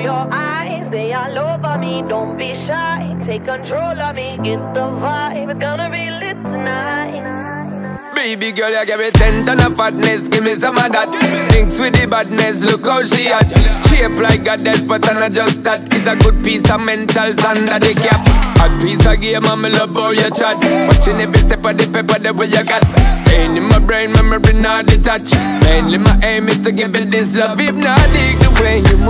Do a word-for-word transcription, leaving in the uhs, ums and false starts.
your eyes, they all over me. Don't be shy, take control of me. Get the vibe, it's gonna be lit tonight. Baby girl, you give me ten ton of fatness, give me some of that. Thinks with the badness, look how she at. Shape like a death, but I'm not just that. It's a good piece of mentals under the cap. A piece of game, I'm love how you chat. Watching every step of the paper, the way you got. Staying in my brain, memory not detached. Mainly my aim is to give it this love. If not, dig the way you move.